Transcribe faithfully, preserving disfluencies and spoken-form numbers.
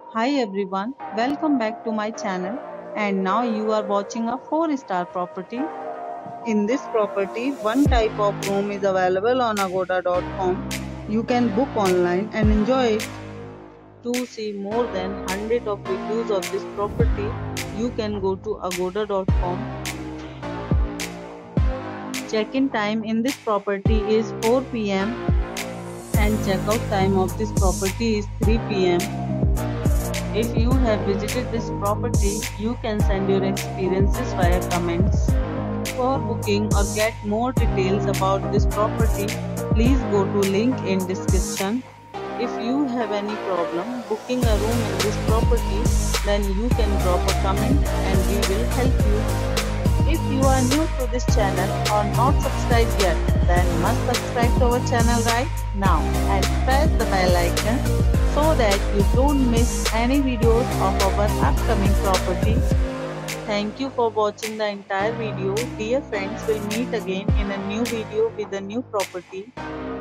Hi everyone, welcome back to my channel. And now you are watching a four star property. In this property, one type of room is available on agoda dot com. You can book online and enjoy it. To see more than one hundred of reviews of this property, you can go to agoda dot com. Check-in time in this property is four p m and checkout time of this property is three p m If you have visited this property, you can send your experiences via comments. For booking or get more details about this property, please go to link in description. If you have any problem booking a room in this property, then you can drop a comment and we will help you. If you are new to this channel or not subscribed yet, then must subscribe to our channel right now and press the bell icon so that you don't miss any videos of our upcoming property. Thank you for watching the entire video. Dear friends, we'll meet again in a new video with a new property.